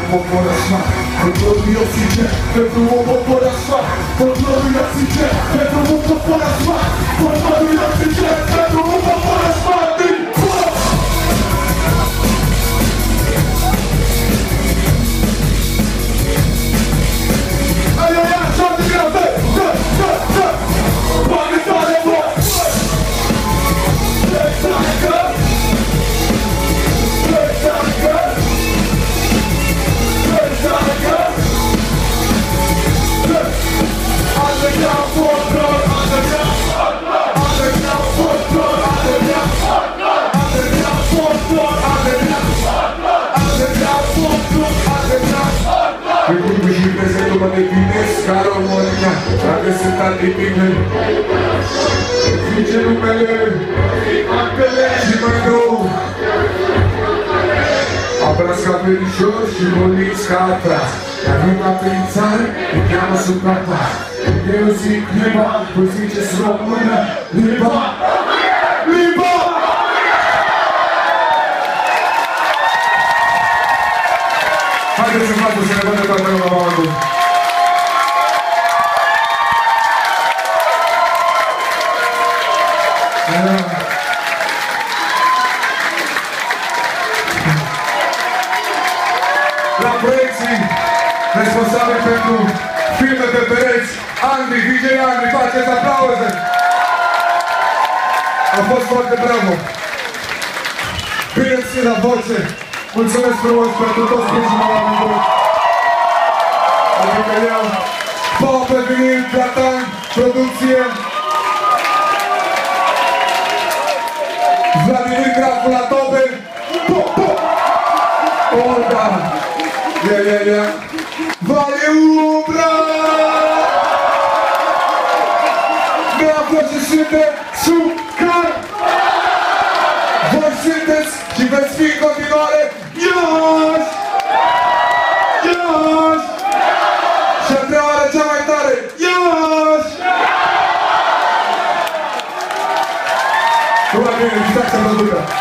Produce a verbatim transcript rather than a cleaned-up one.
popor așa, folclorul eu sincer, pentru un popor așa, folclorul eu sincer, pentru un popor așa, folclorul eu sincer, pentru un popor așa, din foc! Ai, ai, ai, așa de greu, dă, dă, dă, dă! Bagă tare, bă! Plecacă! Plecacă! Plecacă! Underground folklore, underground folklore, underground folklore, underground folklore, underground folklore, underground folklore, underground folklore, underground folklore. Pe curvă și prezentul mă definesc ca România, dacă sunt atipine. Zice numele, și mai nou. Apărați ca verișor și moliți ca atrați. Dar nu ca prin țară, îi cheamă suprata. Eu zic limba, voi ziceți română, limba, limba! Haideți în față să ne vadă toată lumea, mamă. La proiecții, responsabil pentru filme pe pereți, Andri, D J Andri, faceți aplauze! A fost foarte bravo! Bine ții la voce! Mulțumesc frumos pentru toți sprijinul la mine! Adică eu, Pau pe vinil, Platan, producție! Vladimir Graful la tobe! Olga! Yeah, yeah, yeah! Vale Umbra! Mi-a plăcut și de sucar! Voi sunteți și veți fi în continuare Iași! Iași! Și a treia oară cea mai tare Iași! Cum a bine, uitați-mă la